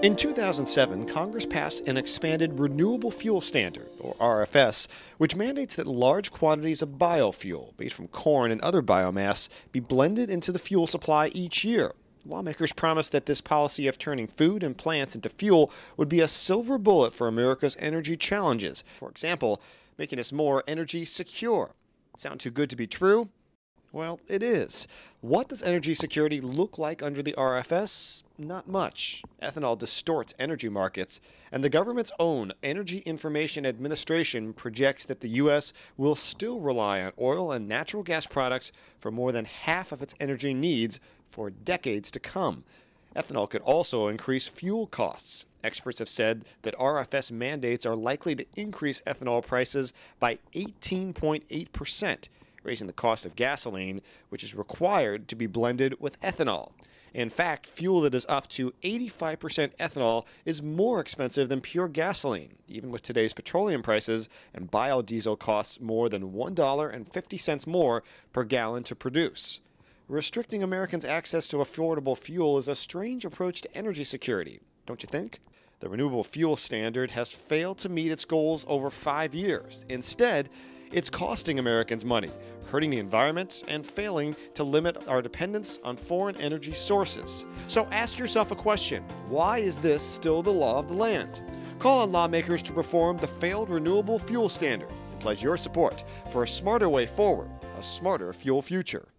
In 2007, Congress passed an expanded Renewable Fuel Standard, or RFS, which mandates that large quantities of biofuel, made from corn and other biomass, be blended into the fuel supply each year. Lawmakers promised that this policy of turning food and plants into fuel would be a silver bullet for America's energy challenges. For example, making us more energy secure. Sound too good to be true? Well, it is. What does energy security look like under the RFS? Not much. Ethanol distorts energy markets, and the government's own Energy Information Administration projects that the U.S. will still rely on oil and natural gas products for more than half of its energy needs for decades to come. Ethanol could also increase fuel costs. Experts have said that RFS mandates are likely to increase ethanol prices by 18.8%. Raising the cost of gasoline, which is required to be blended with ethanol. In fact, fuel that is up to 85% ethanol is more expensive than pure gasoline, even with today's petroleum prices, and biodiesel costs more than $1.50 more per gallon to produce. Restricting Americans' access to affordable fuel is a strange approach to energy security, don't you think? The Renewable Fuel Standard has failed to meet its goals over 5 years. Instead, it's costing Americans money, hurting the environment, and failing to limit our dependence on foreign energy sources. So ask yourself a question: why is this still the law of the land? Call on lawmakers to reform the failed Renewable Fuel Standard and pledge your support for a smarter way forward, a smarter fuel future.